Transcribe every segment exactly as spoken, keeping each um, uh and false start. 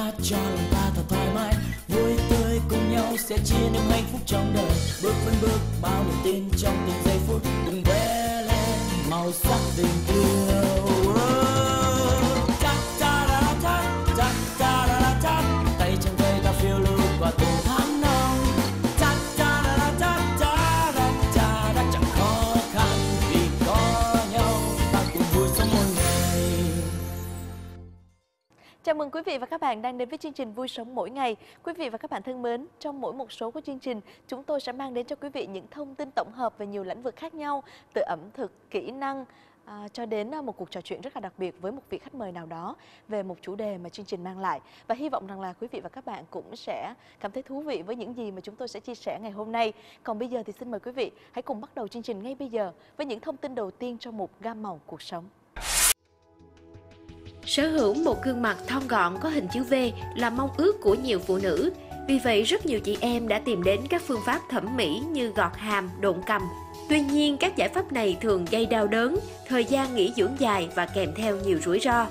hát cho lòng ta thật thoải mái, vui tươi cùng nhau sẽ chia niềm hạnh phúc trong đời. Bước vẫn bước bao niềm tin trong từng giây phút, cùng vẽ lên màu sắc tình yêu. Tay trong tay ta phiêu lưu qua từng tháng năm, đã chẳng khó khăn vì có nhau, ta cùng vui sống mỗi ngày. Chào mừng quý vị và các bạn đang đến với chương trình Vui Sống Mỗi Ngày. Quý vị và các bạn thân mến, trong mỗi một số của chương trình, chúng tôi sẽ mang đến cho quý vị những thông tin tổng hợp về nhiều lĩnh vực khác nhau, từ ẩm thực, kỹ năng, À, cho đến một cuộc trò chuyện rất là đặc biệt với một vị khách mời nào đó về một chủ đề mà chương trình mang lại. Và hy vọng rằng là quý vị và các bạn cũng sẽ cảm thấy thú vị với những gì mà chúng tôi sẽ chia sẻ ngày hôm nay. Còn bây giờ thì xin mời quý vị hãy cùng bắt đầu chương trình ngay bây giờ với những thông tin đầu tiên trong mục Gam màu cuộc sống. Sở hữu một gương mặt thon gọn có hình chữ V là mong ước của nhiều phụ nữ. Vì vậy, rất nhiều chị em đã tìm đến các phương pháp thẩm mỹ như gọt hàm, độn cằm. Tuy nhiên, các giải pháp này thường gây đau đớn, thời gian nghỉ dưỡng dài và kèm theo nhiều rủi ro.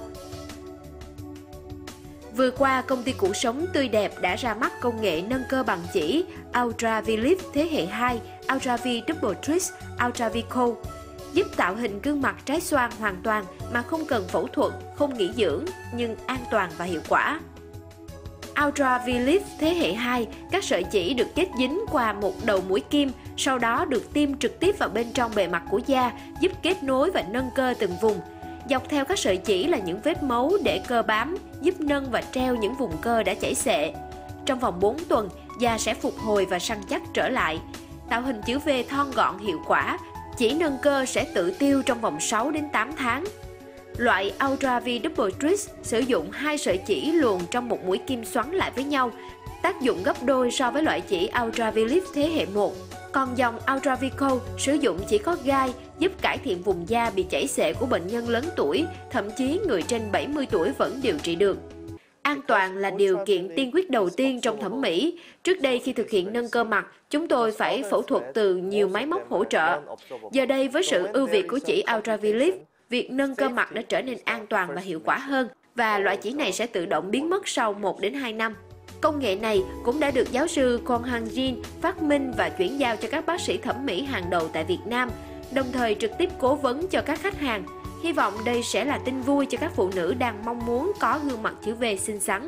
Vừa qua, công ty Củ Sống Tươi Đẹp đã ra mắt công nghệ nâng cơ bằng chỉ Ultra V-Lift thế hệ hai, Ultra V Double Twist, Ultra V Curl, giúp tạo hình gương mặt trái xoan hoàn toàn mà không cần phẫu thuật, không nghỉ dưỡng, nhưng an toàn và hiệu quả. Ultra V-Lift thế hệ hai, các sợi chỉ được kết dính qua một đầu mũi kim, sau đó được tiêm trực tiếp vào bên trong bề mặt của da, giúp kết nối và nâng cơ từng vùng. Dọc theo các sợi chỉ là những vết mấu để cơ bám, giúp nâng và treo những vùng cơ đã chảy xệ. Trong vòng bốn tuần, da sẽ phục hồi và săn chắc trở lại. Tạo hình chữ V thon gọn hiệu quả, chỉ nâng cơ sẽ tự tiêu trong vòng sáu đến tám tháng. Loại Ultra V Double Twist sử dụng hai sợi chỉ luồn trong một mũi kim xoắn lại với nhau, tác dụng gấp đôi so với loại chỉ Ultra V-Lift thế hệ một. Còn dòng Ultra V Curl sử dụng chỉ có gai, giúp cải thiện vùng da bị chảy xệ của bệnh nhân lớn tuổi, thậm chí người trên bảy mươi tuổi vẫn điều trị được. An toàn là điều kiện tiên quyết đầu tiên trong thẩm mỹ. Trước đây khi thực hiện nâng cơ mặt, chúng tôi phải phẫu thuật từ nhiều máy móc hỗ trợ. Giờ đây với sự ưu việt của chỉ Ultra V-Lift, việc nâng cơ mặt đã trở nên an toàn và hiệu quả hơn, và loại chỉ này sẽ tự động biến mất sau một đến hai năm. Công nghệ này cũng đã được giáo sư Kwon Han Jin phát minh và chuyển giao cho các bác sĩ thẩm mỹ hàng đầu tại Việt Nam, đồng thời trực tiếp cố vấn cho các khách hàng. Hy vọng đây sẽ là tin vui cho các phụ nữ đang mong muốn có gương mặt chữ V xinh xắn.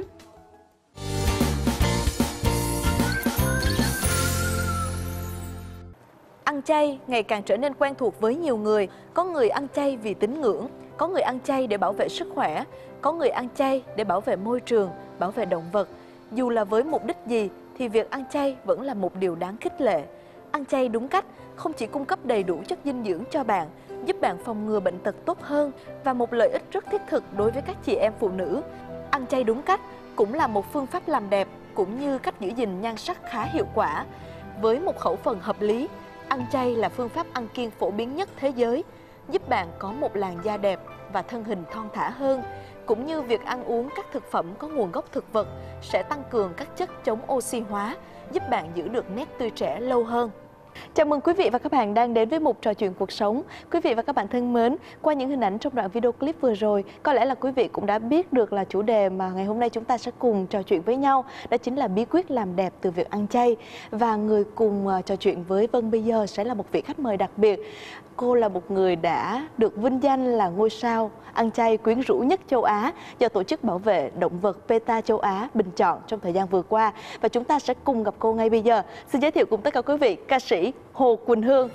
Ăn chay ngày càng trở nên quen thuộc với nhiều người. Có người ăn chay vì tín ngưỡng, có người ăn chay để bảo vệ sức khỏe, có người ăn chay để bảo vệ môi trường, bảo vệ động vật. Dù là với mục đích gì thì việc ăn chay vẫn là một điều đáng khích lệ. Ăn chay đúng cách không chỉ cung cấp đầy đủ chất dinh dưỡng cho bạn, giúp bạn phòng ngừa bệnh tật tốt hơn và một lợi ích rất thiết thực đối với các chị em phụ nữ. Ăn chay đúng cách cũng là một phương pháp làm đẹp cũng như cách giữ gìn nhan sắc khá hiệu quả. Với một khẩu phần hợp lý, ăn chay là phương pháp ăn kiêng phổ biến nhất thế giới, giúp bạn có một làn da đẹp và thân hình thon thả hơn, cũng như việc ăn uống các thực phẩm có nguồn gốc thực vật sẽ tăng cường các chất chống oxy hóa, giúp bạn giữ được nét tươi trẻ lâu hơn. Chào mừng quý vị và các bạn đang đến với mục trò chuyện cuộc sống. Quý vị và các bạn thân mến, qua những hình ảnh trong đoạn video clip vừa rồi, có lẽ là quý vị cũng đã biết được là chủ đề mà ngày hôm nay chúng ta sẽ cùng trò chuyện với nhau, đó chính là bí quyết làm đẹp từ việc ăn chay. Và người cùng trò chuyện với Vân bây giờ sẽ là một vị khách mời đặc biệt. Cô là một người đã được vinh danh là ngôi sao ăn chay quyến rũ nhất châu Á do Tổ chức Bảo vệ Động vật PETA châu Á bình chọn trong thời gian vừa qua. Và chúng ta sẽ cùng gặp cô ngay bây giờ. Xin giới thiệu cùng tất cả quý vị ca sĩ Hồ Quỳnh Hương.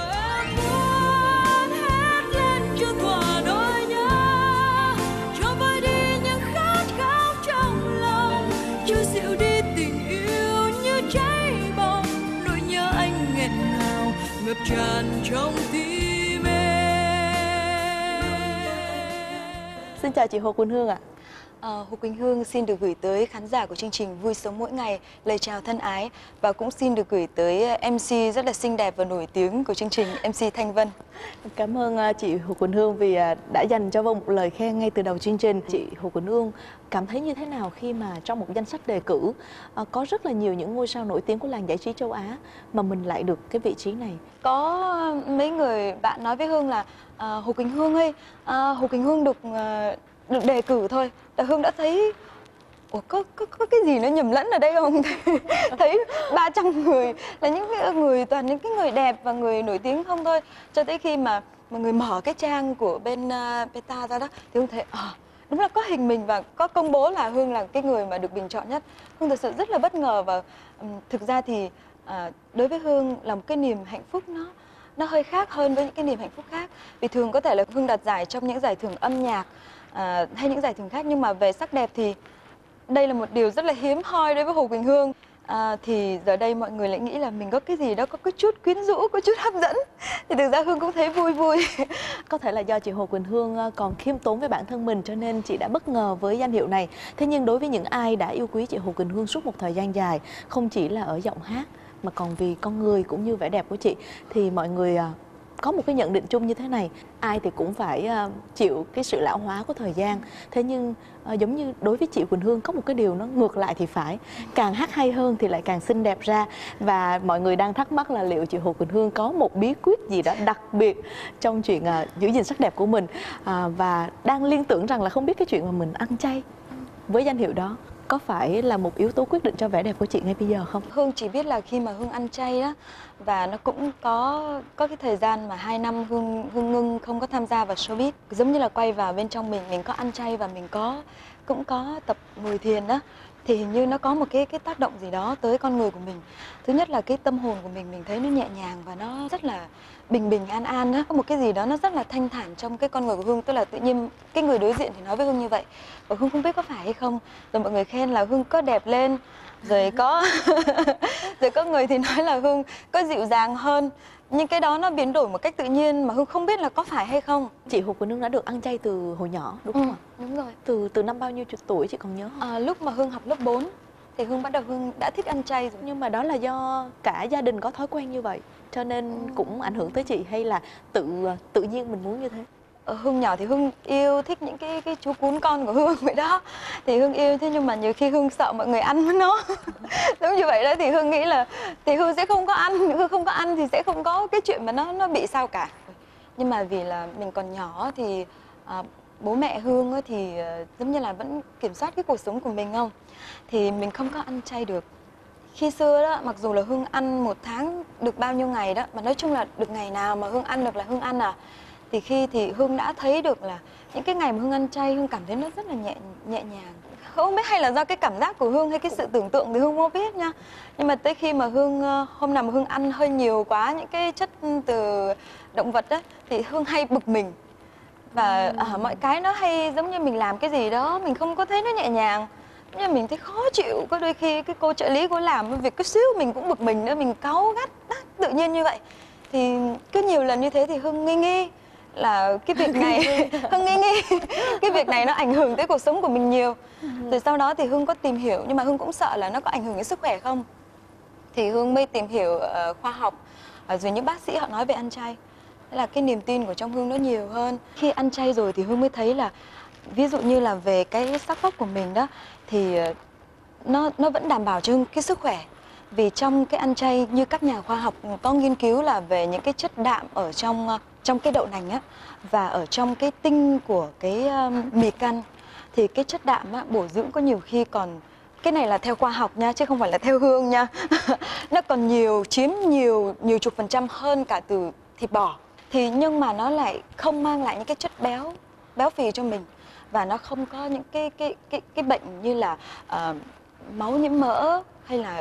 Ngập tràn trong tim em. Xin chào chị Hồ Quỳnh Hương ạ. À, Hồ Quỳnh Hương xin được gửi tới khán giả của chương trình Vui Sống Mỗi Ngày lời chào thân ái, và cũng xin được gửi tới em xê rất là xinh đẹp và nổi tiếng của chương trình, em xê Thanh Vân. Cảm ơn chị Hồ Quỳnh Hương vì đã dành cho Vân một lời khen ngay từ đầu chương trình. Chị Hồ Quỳnh Hương cảm thấy như thế nào khi mà trong một danh sách đề cử có rất là nhiều những ngôi sao nổi tiếng của làng giải trí châu Á mà mình lại được cái vị trí này? Có mấy người bạn nói với Hương là à, Hồ Quỳnh Hương ơi, à, Hồ Quỳnh Hương được à, được đề cử thôi là Hương đã thấy ủa có, có, có cái gì nó nhầm lẫn ở đây không? Thấy ba trăm người là những cái người toàn những cái người đẹp và người nổi tiếng không thôi. Cho tới khi mà mọi người mở cái trang của bên uh, Peta ra đó thì Hương thấy à, đúng là có hình mình và có công bố là Hương là cái người mà được bình chọn nhất. Hương thật sự rất là bất ngờ và um, thực ra thì uh, đối với Hương là một cái niềm hạnh phúc nó nó hơi khác hơn với những cái niềm hạnh phúc khác. Vì thường có thể là Hương đạt giải trong những giải thưởng âm nhạc uh, hay những giải thưởng khác, nhưng mà về sắc đẹp thì đây là một điều rất là hiếm hoi đối với Hồ Quỳnh Hương. À, thì giờ đây mọi người lại nghĩ là mình có cái gì đó có cái chút quyến rũ, có chút hấp dẫn. Thì thực ra Hương cũng thấy vui vui. Có thể là do chị Hồ Quỳnh Hương còn khiêm tốn với bản thân mình cho nên chị đã bất ngờ với danh hiệu này. Thế nhưng đối với những ai đã yêu quý chị Hồ Quỳnh Hương suốt một thời gian dài, không chỉ là ở giọng hát mà còn vì con người cũng như vẻ đẹp của chị, thì mọi người có một cái nhận định chung như thế này: ai thì cũng phải uh, chịu cái sự lão hóa của thời gian. Thế nhưng uh, giống như đối với chị Quỳnh Hương có một cái điều nó ngược lại thì phải, càng hát hay hơn thì lại càng xinh đẹp ra. Và mọi người đang thắc mắc là liệu chị Hồ Quỳnh Hương có một bí quyết gì đó đặc biệt trong chuyện uh, giữ gìn sắc đẹp của mình, uh, và đang liên tưởng rằng là không biết cái chuyện mà mình ăn chay với danh hiệu đó có phải là một yếu tố quyết định cho vẻ đẹp của chị ngay bây giờ không? Hương chỉ biết là khi mà Hương ăn chay đó, và nó cũng có có cái thời gian mà hai năm Hương Hương ngưng không có tham gia vào showbiz, giống như là quay vào bên trong mình, mình có ăn chay và mình có cũng có tập ngồi thiền đó, thì hình như nó có một cái cái tác động gì đó tới con người của mình. Thứ nhất là cái tâm hồn của mình mình thấy nó nhẹ nhàng và nó rất là bình bình an an đó, có một cái gì đó nó rất là thanh thản trong cái con người của Hương. Tức là tự nhiên cái người đối diện thì nói với Hương như vậy và Hương không biết có phải hay không, rồi mọi người khen là Hương có đẹp lên, rồi có rồi có người thì nói là Hương có dịu dàng hơn, nhưng cái đó nó biến đổi một cách tự nhiên mà Hương không biết là có phải hay không. Chị Hồ Quỳnh Hương đã được ăn chay từ hồi nhỏ đúng không ạ? Ừ, đúng rồi. Từ từ năm bao nhiêu tuổi chị còn nhớ không? À, lúc mà Hương học lớp bốn thì Hương bắt đầu Hương đã thích ăn chay rồi. Nhưng mà đó là do cả gia đình có thói quen như vậy cho nên ừ. cũng ảnh hưởng tới chị, hay là tự tự nhiên mình muốn như thế? Ở Hương nhỏ thì Hương yêu thích những cái cái chú cún con của Hương vậy đó, thì Hương yêu. Thế nhưng mà nhiều khi Hương sợ mọi người ăn với nó giống như vậy đó, thì Hương nghĩ là thì Hương sẽ không có ăn, Hương không có ăn thì sẽ không có cái chuyện mà nó nó bị sao cả. Nhưng mà vì là mình còn nhỏ thì à, bố mẹ Hương ấy thì à, giống như là vẫn kiểm soát cái cuộc sống của mình không, thì mình không có ăn chay được. Khi xưa đó, mặc dù là Hương ăn một tháng được bao nhiêu ngày đó, mà nói chung là được ngày nào mà Hương ăn được là Hương ăn à. Thì khi thì Hương đã thấy được là những cái ngày mà Hương ăn chay, Hương cảm thấy nó rất là nhẹ nhẹ nhàng. Không biết hay là do cái cảm giác của Hương hay cái sự tưởng tượng thì Hương không biết nha. Nhưng mà tới khi mà Hương hôm nào mà Hương ăn hơi nhiều quá những cái chất từ động vật đó thì Hương hay bực mình. Và ừ. à, mọi cái nó hay giống như mình làm cái gì đó mình không có thấy nó nhẹ nhàng, nhưng mình thấy khó chịu. Có đôi khi cái cô trợ lý cô làm việc cái xíu mình cũng bực mình nữa, mình cáu gắt đó, tự nhiên như vậy. Thì cứ nhiều lần như thế thì Hương nghi nghi là cái việc này Hương nghi nghi cái việc này nó ảnh hưởng tới cuộc sống của mình nhiều. Rồi sau đó thì Hương có tìm hiểu, nhưng mà Hương cũng sợ là nó có ảnh hưởng đến sức khỏe không. Thì Hương mới tìm hiểu uh, khoa học, uh, rồi những bác sĩ họ nói về ăn chay. Thế là cái niềm tin của trong Hương nó nhiều hơn. Khi ăn chay rồi thì Hương mới thấy là ví dụ như là về cái sắc vóc của mình đó thì nó nó vẫn đảm bảo cho Hương cái sức khỏe. Vì trong cái ăn chay như các nhà khoa học có nghiên cứu là về những cái chất đạm ở trong trong cái đậu nành á, và ở trong cái tinh của cái um, mì căn, thì cái chất đạm á, bổ dưỡng có nhiều khi còn, cái này là theo khoa học nha chứ không phải là theo Hương nha nó còn nhiều, chiếm nhiều nhiều chục phần trăm hơn cả từ thịt bò. Thì nhưng mà nó lại không mang lại những cái chất béo béo phì cho mình, và nó không có những cái cái cái cái bệnh như là uh, máu nhiễm mỡ hay là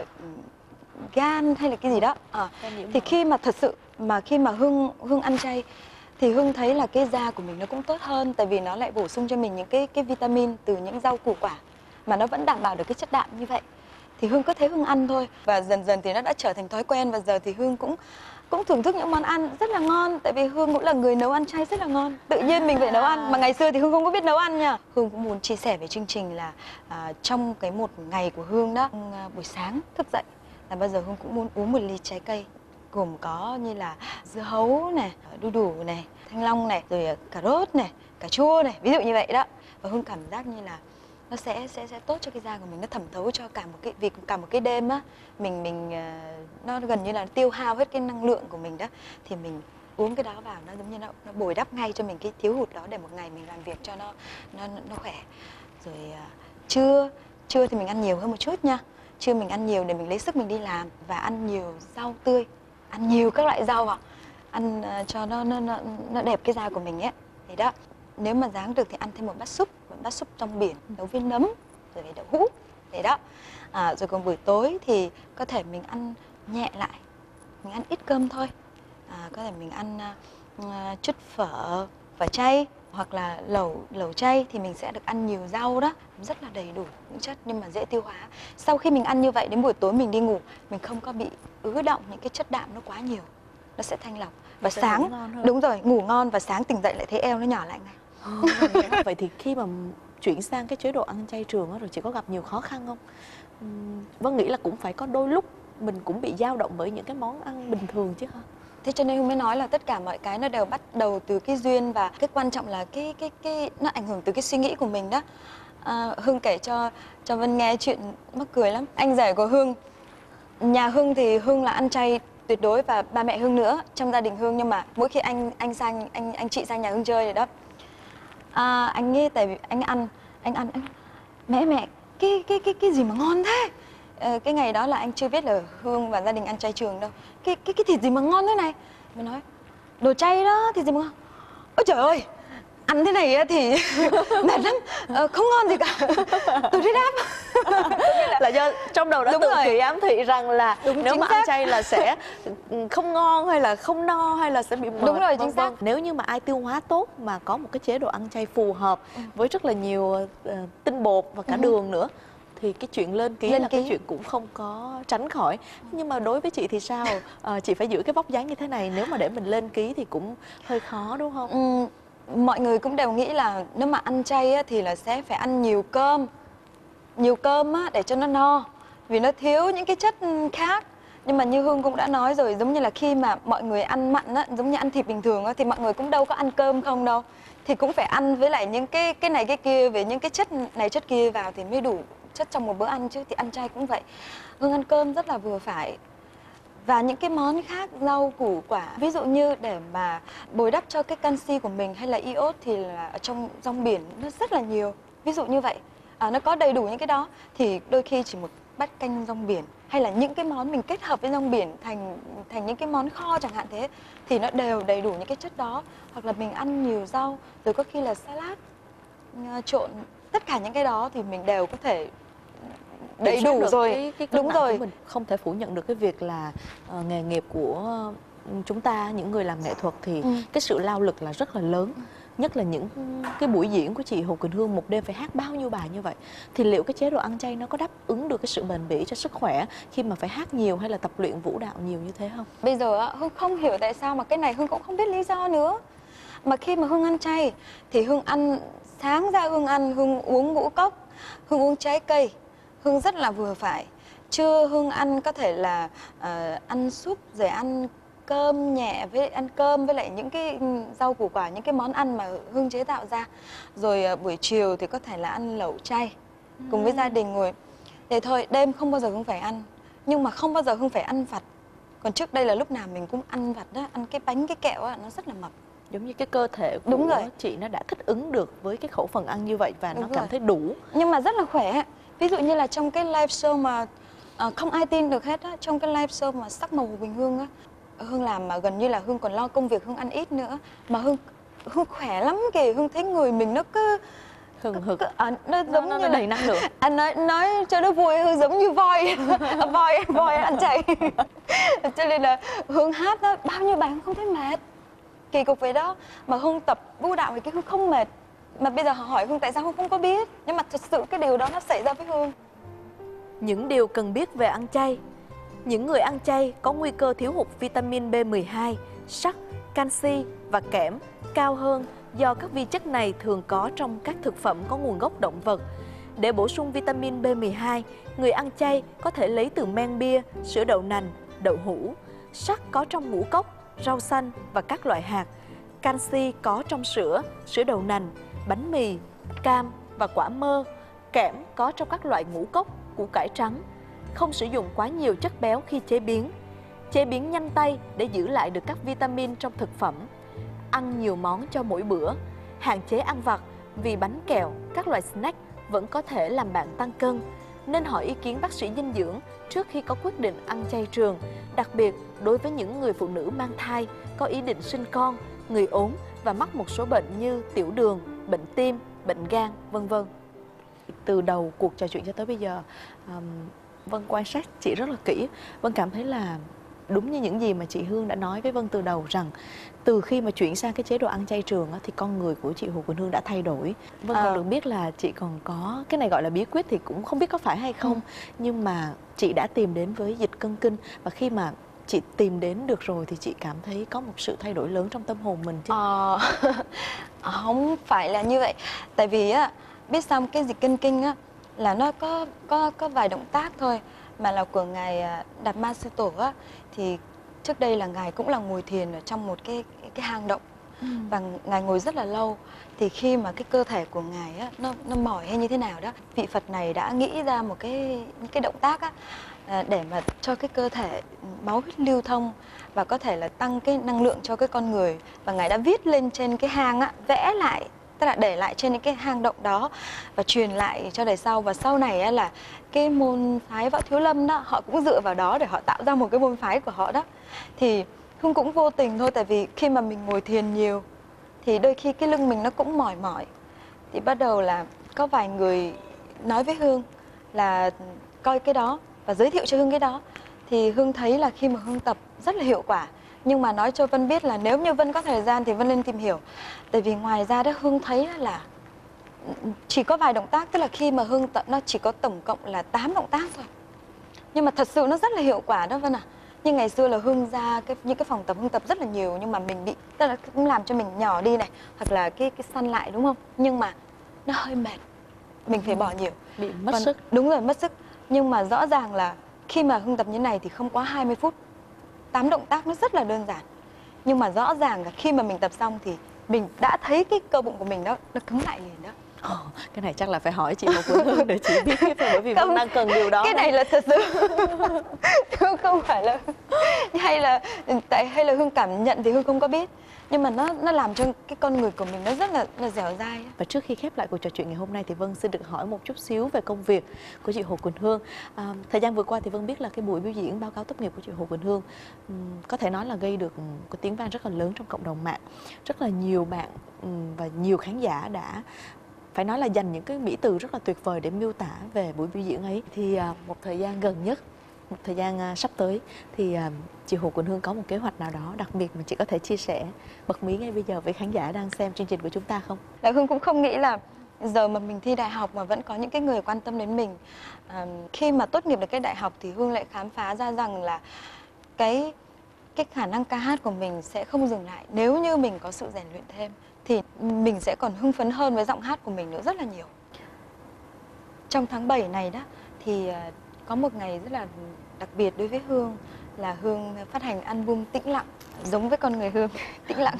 gan hay là cái gì đó. À, thì khi mà thật sự mà khi mà Hương Hương ăn chay thì Hương thấy là cái da của mình nó cũng tốt hơn, tại vì nó lại bổ sung cho mình những cái cái vitamin từ những rau củ quả mà nó vẫn đảm bảo được cái chất đạm như vậy. Thì Hương có thấy Hương ăn thôi, và dần dần thì nó đã trở thành thói quen, và giờ thì Hương cũng cũng thưởng thức những món ăn rất là ngon, tại vì Hương cũng là người nấu ăn chay rất là ngon. Tự nhiên mình phải nấu ăn, mà ngày xưa thì Hương không có biết nấu ăn nha. Hương cũng muốn chia sẻ về chương trình là à, trong cái một ngày của Hương đó, buổi sáng thức dậy là bao giờ Hương cũng muốn uống một ly trái cây, gồm có như là dưa hấu này, đu đủ này, thanh long này, rồi cà rốt này, cà chua này, ví dụ như vậy đó. Và Hương cảm giác như là nó sẽ sẽ sẽ tốt cho cái da của mình, nó thẩm thấu cho cả một cái vì cả một cái đêm á, mình mình uh, nó gần như là tiêu hao hết cái năng lượng của mình đó, thì mình uống cái đó vào nó giống như nó nó bồi đắp ngay cho mình cái thiếu hụt đó để một ngày mình làm việc cho nó nó nó khỏe. Rồi uh, trưa trưa thì mình ăn nhiều hơn một chút nha. Trưa mình ăn nhiều để mình lấy sức mình đi làm, và ăn nhiều rau tươi, ăn nhiều các loại rau vào, ăn uh, cho nó, nó nó nó đẹp cái da của mình ấy. Thì đó, nếu mà ráng được thì ăn thêm một bát súp, một bát súp trong biển nấu với nấm rồi đậu hũ. Thế đó. À, rồi còn buổi tối thì có thể mình ăn nhẹ lại, mình ăn ít cơm thôi. À, có thể mình ăn uh, chút phở, phở chay hoặc là lẩu lẩu chay, thì mình sẽ được ăn nhiều rau đó, rất là đầy đủ những chất nhưng mà dễ tiêu hóa. Sau khi mình ăn như vậy đến buổi tối mình đi ngủ, mình không có bị ứ động những cái chất đạm nó quá nhiều, nó sẽ thanh lọc. Và sẽ sáng đúng rồi, ngủ ngon và sáng tỉnh dậy lại thấy eo nó nhỏ lại ngay. À, vậy thì khi mà chuyển sang cái chế độ ăn chay trường đó, rồi chị có gặp nhiều khó khăn không? Vâng nghĩ là cũng phải có đôi lúc mình cũng bị dao động bởi những cái món ăn bình thường chứ hả? Thế cho nên Hương mới nói là tất cả mọi cái nó đều bắt đầu từ cái duyên, và cái quan trọng là cái cái cái nó ảnh hưởng từ cái suy nghĩ của mình đó. À, Hương kể cho cho Vân nghe chuyện mắc cười lắm. Anh rể của Hương, nhà Hương thì Hương là ăn chay tuyệt đối, và ba mẹ Hương nữa trong gia đình Hương, nhưng mà mỗi khi anh anh sang anh anh chị sang nhà Hương chơi rồi đó, à, anh nghĩ tại vì anh ăn anh ăn anh mẹ mẹ cái cái cái cái gì mà ngon thế. Ờ, cái ngày đó là anh chưa biết là Hương và gia đình ăn chay trường đâu. Cái cái cái thịt gì mà ngon thế này? Mình nói đồ chay đó, thịt gì mà ngon. Ôi trời ơi, ăn thế này thì mệt lắm, ờ, không ngon gì cả. Tôi thấy đáp là do trong đầu đã đúng tự rồi. kỷ ám thị rằng là Đúng, nếu mà xác. ăn chay là sẽ không ngon hay là không no hay là sẽ bị mệt. Đúng rồi, vân chính xác. vân. Nếu như mà ai tiêu hóa tốt mà có một cái chế độ ăn chay phù hợp ừ. với rất là nhiều uh, tinh bột và cả ừ. đường nữa, thì cái chuyện lên ký lên là ký. cái chuyện cũng không có tránh khỏi. Nhưng mà đối với chị thì sao? À, chị phải giữ cái vóc dáng như thế này, nếu mà để mình lên ký thì cũng hơi khó đúng không? Ừ, mọi người cũng đều nghĩ là nếu mà ăn chay á, thì là sẽ phải ăn nhiều cơm, nhiều cơm á, để cho nó no, vì nó thiếu những cái chất khác. Nhưng mà như Hương cũng đã nói rồi, giống như là khi mà mọi người ăn mặn á, giống như ăn thịt bình thường á, thì mọi người cũng đâu có ăn cơm không đâu, thì cũng phải ăn với lại những cái cái này cái kia, về những cái chất này chất kia vào thì mới đủ chất trong một bữa ăn chứ. Thì ăn chay cũng vậy, Hương ăn cơm rất là vừa phải, và những cái món khác, rau củ quả, ví dụ như để mà bồi đắp cho cái canxi của mình hay là iốt thì là ở trong rong biển nó rất là nhiều, ví dụ như vậy. À, nó có đầy đủ những cái đó, thì đôi khi chỉ một bát canh rong biển hay là những cái món mình kết hợp với rong biển thành thành những cái món kho chẳng hạn, thế thì nó đều đầy đủ những cái chất đó. Hoặc là mình ăn nhiều rau, rồi có khi là salad trộn, tất cả những cái đó thì mình đều có thể đầy đủ rồi. Cái, cái đúng rồi, mình không thể phủ nhận được cái việc là uh, nghề nghiệp của chúng ta, những người làm nghệ thuật thì ừ. cái sự lao lực là rất là lớn. ừ. Nhất là những cái buổi diễn của chị Hồ Quỳnh Hương, một đêm phải hát bao nhiêu bài như vậy, thì liệu cái chế độ ăn chay nó có đáp ứng được cái sự bền bỉ cho sức khỏe khi mà phải hát nhiều hay là tập luyện vũ đạo nhiều như thế không? Bây giờ Hương không hiểu tại sao mà cái này Hương cũng không biết lý do nữa. Mà khi mà Hương ăn chay thì Hương ăn, sáng ra Hương ăn, Hương uống ngũ cốc, Hương uống trái cây, Hương rất là vừa phải. Trưa Hương ăn có thể là uh, ăn súp, rồi ăn cơm nhẹ, với ăn cơm với lại những cái rau củ quả, những cái món ăn mà Hương chế tạo ra. Rồi uh, buổi chiều thì có thể là ăn lẩu chay ừ. cùng với gia đình ngồi. Thế thôi, đêm không bao giờ Hương phải ăn, nhưng mà không bao giờ Hương phải ăn vặt. Còn trước đây là lúc nào mình cũng ăn vặt đó, ăn cái bánh cái kẹo đó, nó rất là mập. Giống như cái cơ thể của đúng rồi. chị nó đã thích ứng được với cái khẩu phần ăn như vậy và đúng nó rồi. cảm thấy đủ. Nhưng mà rất là khỏe. Ví dụ như là trong cái live show mà uh, không ai tin được hết á, trong cái live show mà Sắc Màu của Quỳnh Hương á, Hương làm mà gần như là Hương còn lo công việc, Hương ăn ít nữa mà Hương Hương khỏe lắm kìa. Hương thấy người mình nó cứ hừng hực, à, nó giống nó, như nó là đầy năng lượng. Anh nói nói cho nó vui, Hương giống như voi voi voi ăn chay. Cho nên là Hương hát đó, bao nhiêu bài Hương không thấy mệt, kỳ cục vậy đó. Mà Hương tập vũ đạo thì cái Hương không mệt. Mà bây giờ họ hỏi Hương tại sao Hương không có biết, nhưng mà thật sự cái điều đó nó xảy ra với Hương. Những điều cần biết về ăn chay. Những người ăn chay có nguy cơ thiếu hụt vitamin B mười hai, sắt, canxi và kẽm cao hơn do các vi chất này thường có trong các thực phẩm có nguồn gốc động vật. Để bổ sung vitamin B mười hai, người ăn chay có thể lấy từ men bia, sữa đậu nành, đậu hũ. Sắt có trong ngũ cốc, rau xanh và các loại hạt. Canxi có trong sữa, sữa đậu nành, bánh mì, cam và quả mơ. Kẽm có trong các loại ngũ cốc, củ cải trắng. Không sử dụng quá nhiều chất béo khi chế biến. Chế biến nhanh tay để giữ lại được các vitamin trong thực phẩm. Ăn nhiều món cho mỗi bữa. Hạn chế ăn vặt vì bánh kẹo, các loại snack vẫn có thể làm bạn tăng cân. Nên hỏi ý kiến bác sĩ dinh dưỡng trước khi có quyết định ăn chay trường, đặc biệt đối với những người phụ nữ mang thai, có ý định sinh con, người ốm và mắc một số bệnh như tiểu đường, bệnh tim, bệnh gan, vân vân. Từ đầu cuộc trò chuyện cho tới bây giờ, um, Vân quan sát chị rất là kỹ. Vân cảm thấy là đúng như những gì mà chị Hương đã nói với Vân từ đầu, rằng từ khi mà chuyển sang cái chế độ ăn chay trường á, thì con người của chị Hồ Quỳnh Hương đã thay đổi. Vân còn À. được biết là chị còn có cái này gọi là bí quyết thì cũng không biết có phải hay không, ừ. nhưng mà chị đã tìm đến với dịch cân kinh, và khi mà chị tìm đến được rồi thì chị cảm thấy có một sự thay đổi lớn trong tâm hồn mình chứ. Ờ, không phải là như vậy. Tại vì á, biết sao cái dịch cân kinh á là nó có có có vài động tác thôi, mà là của ngài Đạt Ma Sư Tổ á, thì trước đây là ngài cũng là ngồi thiền ở trong một cái cái, cái hang động, ừ. và ngài ngồi rất là lâu. Thì khi mà cái cơ thể của ngài á nó nó mỏi hay như thế nào đó, vị Phật này đã nghĩ ra một cái cái động tác á, để mà cho cái cơ thể máu huyết lưu thông và có thể là tăng cái năng lượng cho cái con người. Và ngài đã viết lên trên cái hang á, vẽ lại, tức là để lại trên những cái hang động đó và truyền lại cho đời sau. Và sau này á, là cái môn phái Võ Thiếu Lâm đó, họ cũng dựa vào đó để họ tạo ra một cái môn phái của họ đó. Thì Hương cũng vô tình thôi, tại vì khi mà mình ngồi thiền nhiều thì đôi khi cái lưng mình nó cũng mỏi mỏi. Thì bắt đầu là có vài người nói với Hương là coi cái đó và giới thiệu cho Hương cái đó. Thì Hương thấy là khi mà Hương tập rất là hiệu quả. Nhưng mà nói cho Vân biết là nếu như Vân có thời gian thì Vân nên tìm hiểu. Tại vì ngoài ra đó, Hương thấy là chỉ có vài động tác, tức là khi mà Hương tập nó chỉ có tổng cộng là tám động tác thôi. Nhưng mà thật sự nó rất là hiệu quả đó Vân à. Như ngày xưa là Hương ra cái, những cái phòng tập Hương tập rất là nhiều, nhưng mà mình bị, tức là cũng làm cho mình nhỏ đi này, hoặc là cái cái săn lại, đúng không? Nhưng mà nó hơi mệt, mình phải bỏ nhiều, bị mất Còn, sức. đúng rồi, mất sức. Nhưng mà rõ ràng là khi mà Hương tập như này thì không quá hai mươi phút, tám động tác nó rất là đơn giản. Nhưng mà rõ ràng là khi mà mình tập xong thì mình đã thấy cái cơ bụng của mình đó, nó cứng lại liền đó. Oh, cái này chắc là phải hỏi chị Hồ Quỳnh Hương để chị biết, bởi vì Vân đang cần điều đó. Cái này là thật sự không phải là hay là tại hay là Hương cảm nhận thì Hương không có biết, nhưng mà nó nó làm cho cái con người của mình nó rất là là dẻo dai. Và trước khi khép lại cuộc trò chuyện ngày hôm nay thì Vân xin được hỏi một chút xíu về công việc của chị Hồ Quỳnh Hương. À, thời gian vừa qua thì Vân biết là cái buổi biểu diễn báo cáo tốt nghiệp của chị Hồ Quỳnh Hương um, có thể nói là gây được một tiếng vang rất là lớn trong cộng đồng mạng. Rất là nhiều bạn um, và nhiều khán giả đã phải nói là dành những cái mỹ từ rất là tuyệt vời để miêu tả về buổi biểu diễn ấy. Thì à, một thời gian gần nhất, một thời gian à, sắp tới thì à, chị Hồ Quỳnh Hương có một kế hoạch nào đó đặc biệt mà chị có thể chia sẻ bật mí ngay bây giờ với khán giả đang xem chương trình của chúng ta không? Là Hương cũng không nghĩ là giờ mà mình thi đại học mà vẫn có những cái người quan tâm đến mình. À, khi mà tốt nghiệp được cái đại học thì Hương lại khám phá ra rằng là cái cái khả năng ca hát của mình sẽ không dừng lại nếu như mình có sự rèn luyện thêm, thì mình sẽ còn hưng phấn hơn với giọng hát của mình nữa rất là nhiều. Trong tháng bảy này đó thì có một ngày rất là đặc biệt đối với Hương, là Hương phát hành album Tĩnh Lặng, giống với con người Hương, Tĩnh Lặng.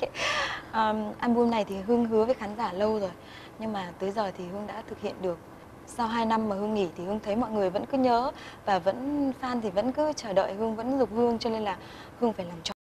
um, album này thì Hương hứa với khán giả lâu rồi, nhưng mà tới giờ thì Hương đã thực hiện được. Sau hai năm mà Hương nghỉ thì Hương thấy mọi người vẫn cứ nhớ và vẫn fan thì vẫn cứ chờ đợi Hương, vẫn giục Hương, cho nên là Hương phải làm tròn